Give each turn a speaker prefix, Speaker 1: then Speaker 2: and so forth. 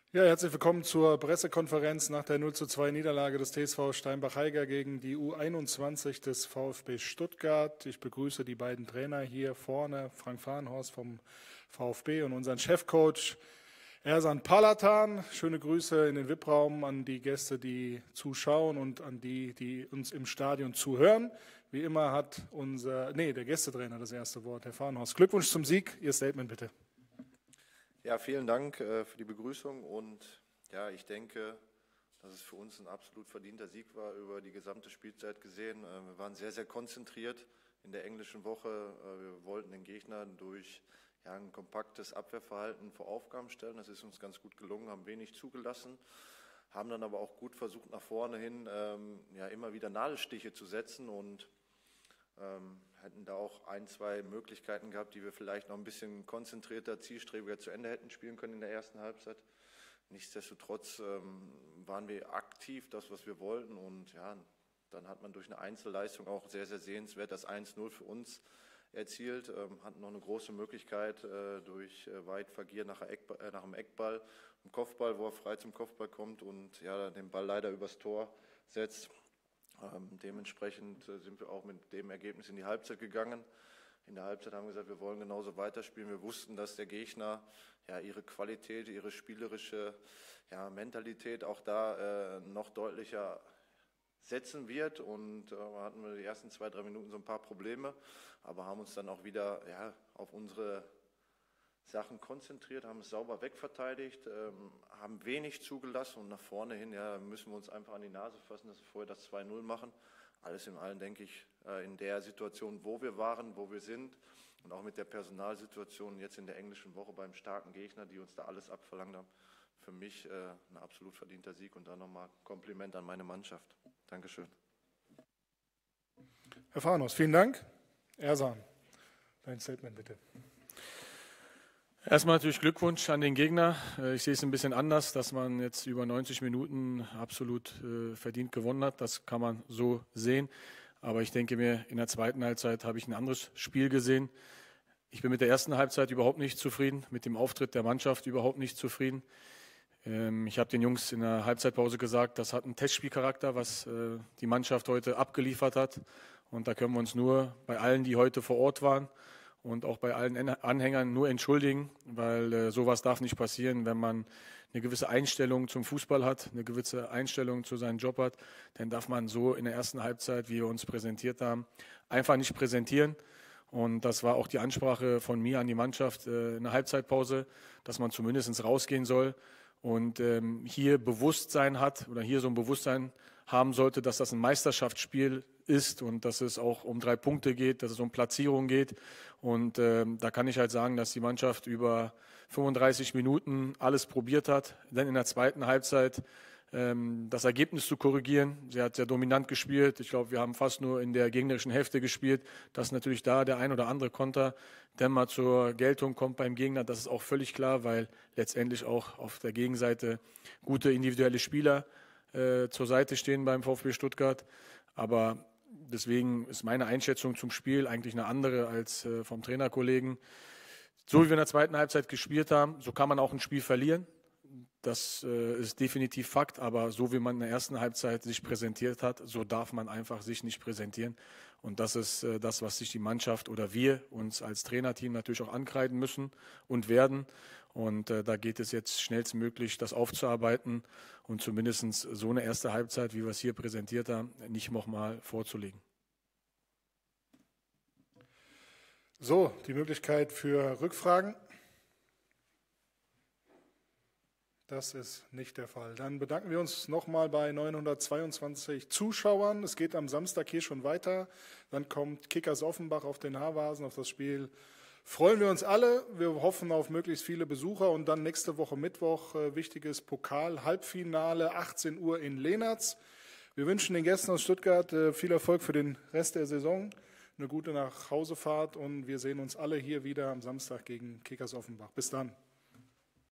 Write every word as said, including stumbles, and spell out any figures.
Speaker 1: Ja, herzlich willkommen zur Pressekonferenz nach der null zu zwei Niederlage des T S V Steinbach-Heiger gegen die U einundzwanzig des VfB Stuttgart. Ich begrüße die beiden Trainer hier vorne, Frank Fahrenhorst vom VfB und unseren Chefcoach Ersan Palatan. Schöne Grüße in den V I P-Raum an die Gäste, die zuschauen und an die, die uns im Stadion zuhören. Wie immer hat unser, nee, der Gästetrainer das erste Wort, Herr Fahrenhorst. Glückwunsch zum Sieg, Ihr Statement bitte.
Speaker 2: Ja, vielen Dank äh, für die Begrüßung und ja, ich denke, dass es für uns ein absolut verdienter Sieg war über die gesamte Spielzeit gesehen. Äh, wir waren sehr, sehr konzentriert in der englischen Woche. Äh, wir wollten den Gegner durch ja, ein kompaktes Abwehrverhalten vor Aufgaben stellen. Das ist uns ganz gut gelungen, haben wenig zugelassen, haben dann aber auch gut versucht, nach vorne hin ähm, ja, immer wieder Nadelstiche zu setzen und Ähm, hätten da auch ein, zwei Möglichkeiten gehabt, die wir vielleicht noch ein bisschen konzentrierter, zielstrebiger zu Ende hätten spielen können in der ersten Halbzeit. Nichtsdestotrotz ähm, waren wir aktiv, das, was wir wollten. Und ja, dann hat man durch eine Einzelleistung auch sehr, sehr sehenswert das eins null für uns erzielt. Ähm, hatten noch eine große Möglichkeit äh, durch äh, Veit Fagir nach, Eckball, äh, nach dem Eckball, im Kopfball, wo er frei zum Kopfball kommt und ja, den Ball leider übers Tor setzt. Ähm, dementsprechend äh, sind wir auch mit dem Ergebnis in die Halbzeit gegangen. In der Halbzeit haben wir gesagt, wir wollen genauso weiterspielen. Wir wussten, dass der Gegner ja, ihre Qualität, ihre spielerische ja, Mentalität auch da äh, noch deutlicher setzen wird. Und äh, hatten wir die ersten zwei, drei Minuten so ein paar Probleme, aber haben uns dann auch wieder ja, auf unsere Sachen konzentriert, haben es sauber wegverteidigt, ähm, haben wenig zugelassen und nach vorne hin ja, müssen wir uns einfach an die Nase fassen, dass wir vorher das zwei null machen. Alles in allem denke ich, äh, in der Situation, wo wir waren, wo wir sind und auch mit der Personalsituation jetzt in der englischen Woche beim starken Gegner, die uns da alles abverlangt haben, für mich äh, ein absolut verdienter Sieg und dann nochmal Kompliment an meine Mannschaft. Dankeschön.
Speaker 1: Herr Fahrenhorst, vielen Dank. Ersan, dein Statement bitte.
Speaker 3: Erstmal natürlich Glückwunsch an den Gegner. Ich sehe es ein bisschen anders, dass man jetzt über neunzig Minuten absolut äh, verdient gewonnen hat. Das kann man so sehen. Aber ich denke mir, in der zweiten Halbzeit habe ich ein anderes Spiel gesehen. Ich bin mit der ersten Halbzeit überhaupt nicht zufrieden, mit dem Auftritt der Mannschaft überhaupt nicht zufrieden. Ähm, ich habe den Jungs in der Halbzeitpause gesagt, das hat einen Testspielcharakter, was äh, die Mannschaft heute abgeliefert hat. Und da können wir uns nur bei allen, die heute vor Ort waren, und auch bei allen Anhängern nur entschuldigen, weil äh, sowas darf nicht passieren, wenn man eine gewisse Einstellung zum Fußball hat, eine gewisse Einstellung zu seinem Job hat, dann darf man so in der ersten Halbzeit, wie wir uns präsentiert haben, einfach nicht präsentieren. Und das war auch die Ansprache von mir an die Mannschaft äh, in der Halbzeitpause, dass man zumindest rausgehen soll und ähm, hier Bewusstsein hat oder hier so ein Bewusstsein haben sollte, dass das ein Meisterschaftsspiel ist und dass es auch um drei Punkte geht, dass es um Platzierung geht. Und ähm, da kann ich halt sagen, dass die Mannschaft über fünfunddreißig Minuten alles probiert hat, dann in der zweiten Halbzeit ähm, das Ergebnis zu korrigieren. Sie hat sehr dominant gespielt. Ich glaube, wir haben fast nur in der gegnerischen Hälfte gespielt. Dass natürlich da der ein oder andere Konter dann mal zur Geltung kommt beim Gegner, das ist auch völlig klar, weil letztendlich auch auf der Gegenseite gute individuelle Spieler äh, zur Seite stehen beim VfB Stuttgart. Aber deswegen ist meine Einschätzung zum Spiel eigentlich eine andere als äh, vom Trainerkollegen. So wie wir in der zweiten Halbzeit gespielt haben, so kann man auch ein Spiel verlieren. Das äh, ist definitiv Fakt, aber so wie man in der ersten Halbzeit sich präsentiert hat, so darf man einfach sich nicht präsentieren. Und das ist äh, das, was sich die Mannschaft oder wir uns als Trainerteam natürlich auch ankreiden müssen und werden. Und äh, da geht es jetzt schnellstmöglich, das aufzuarbeiten und zumindest so eine erste Halbzeit, wie wir es hier präsentiert haben, nicht nochmal vorzulegen.
Speaker 1: So, die Möglichkeit für Rückfragen. Das ist nicht der Fall. Dann bedanken wir uns nochmal bei neunhundertzweiundzwanzig Zuschauern. Es geht am Samstag hier schon weiter. Dann kommt Kickers Offenbach auf den Haarvasen, auf das Spiel. Freuen wir uns alle. Wir hoffen auf möglichst viele Besucher. Und dann nächste Woche Mittwoch äh, wichtiges Pokal-Halbfinale, achtzehn Uhr in Lehnertz. Wir wünschen den Gästen aus Stuttgart äh, viel Erfolg für den Rest der Saison, eine gute Nachhausefahrt und wir sehen uns alle hier wieder am Samstag gegen Kickers Offenbach. Bis dann.